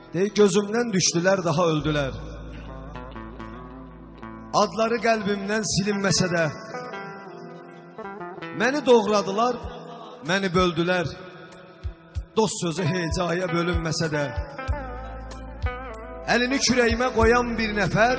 Gözümden düştüler, daha öldüler. Adları qəlbimdən silinməsə də, məni doğradılar, məni böldülər. Dost sözü hecaya bölünməsə də, əlini kürəyimə qoyan bir nəfər,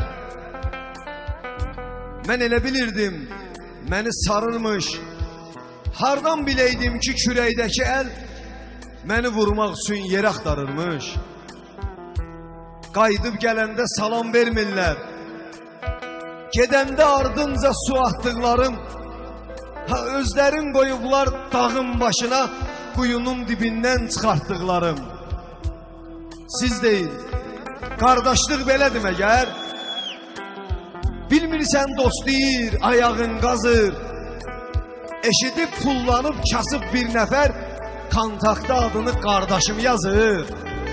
mən elə bilirdim, məni sarılmış. Hardan biləydim ki, kürəkdəki əl məni vurmaq üçün yer axtarırmış. Qayıdıb gələndə salam vermirlər, gedəndə ardınca su atdıqlarım, özlərin qoyublar dağın başına, quyunun dibindən çıxartdıqlarım. Siz deyil, qardaşlıq belədir məgər? Bilmirsən dost deyir, ayağın qazır. Eşidib pullanıb kasıb bir nəfər, kontaktda adını qardaşım yazır.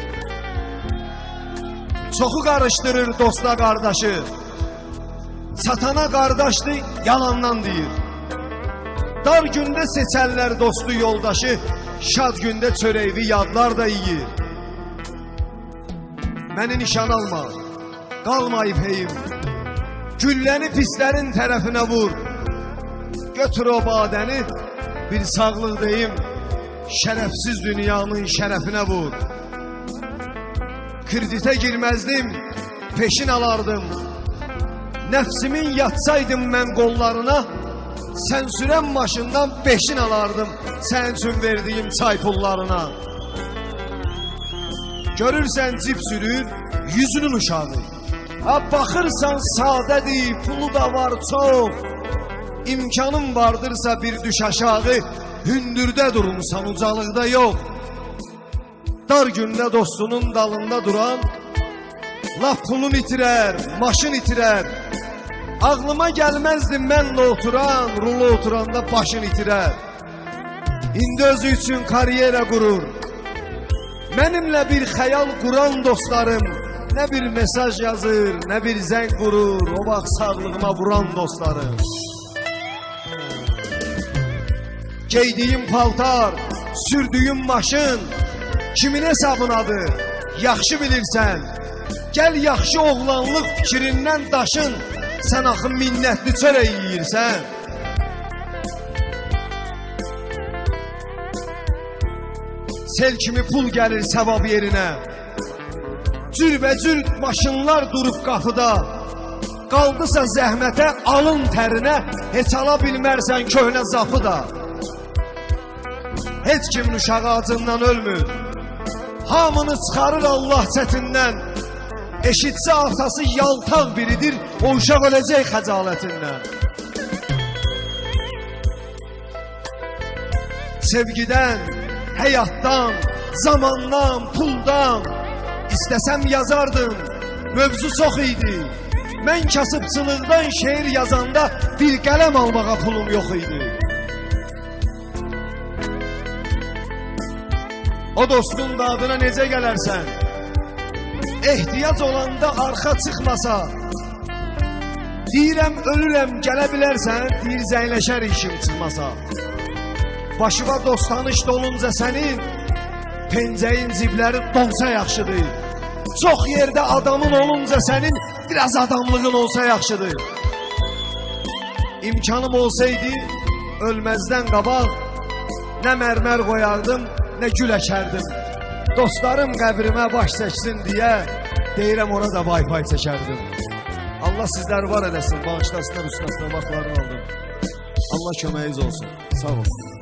Çoxu qarışdırır dosta qardaşı, satana qardaşdı, yalandan deyir. Dar gündə seçərlər dostu yoldaşı, şad gündə çörəkli yadlar da yiyir. Məni nişan alma, qalmayıb heyim, gülləni pislərin tərəfinə vur. Götür o badəni, bir sağlıq deyim, şərəfsiz dünyanın şərəfinə vur. Kreditə girməzdim, peşin alardım. Nəfsimin yatsaydım mən qollarına, sən sürən maşından beşin alardım sən üçün verdiyim çay pullarına. Görürsən cip sürür, yüzünün uşağı. Baxırsan sadədir, pulu da var çox. İmkanın vardırsa bir düş aşağı, hündürdə durumsan, ucalıqda yox. Dar gündə dostunun dalında duran, laf pulun itirər, maşın itirər. Ağlıma gəlməzdi mənlə oturan, rulu oturanda başın itirər. İndi özü üçün karyera qurur. Mənimlə bir xəyal quran dostlarım, nə bir mesaj yazır, nə bir zəng vurur, o vaxt sağlığıma vuran dostlarım. Geydiyim paltar, sürdüyüm maşın, kimin hesabınadır, yaxşı bilirsən. Gəl yaxşı oğlanlıq fikrindən daşın, sən axı minnətli çörək yiyirsən. Sel kimi pul gəlir səvab yerinə, cürbəcür maşınlar durub qapıda. Qaldısa zəhmətə, alın tərinə, heç ala bilmərsən köhnə zapı da. Heç kimin uşağı acından ölmür, hamını çıxarır Allah çətindən. Eşitsə atası yaltaq biridir, o uşaq öləcək xəcalətindən. Sevgidən, həyatdan, zamandan, puldan istəsəm yazardım, mövzu çox idi. Mən kasıbçılıqdan şeir yazanda bir qələm almağa pulum yox idi. O dostun dadına necə gələrsən? Ehtiyac olanda arxa çıxmasa, deyirəm ölürəm gələ bilərsən, deyir zəyləşər işim çıxmasa. Başıma dost tanış dolunca sənin, pencəyin cibləri donsa yaxşıdır. Çox yerdə adamın olunca sənin, biraz adamlığın olsa yaxşıdır. İmkanım olsaydı, ölməzdən qabaq, nə mərmər qoyardım, nə gül əkərdim. Dostlarım qəbrimə baş çəksin deyə, deyirəm ona da Wi-Fi çəkərdim. Allah sizlər var eləsin, bağışlasınlar, üstəsindən vaxtlarını aldım. Allah köməyiniz olsun, sağ olun.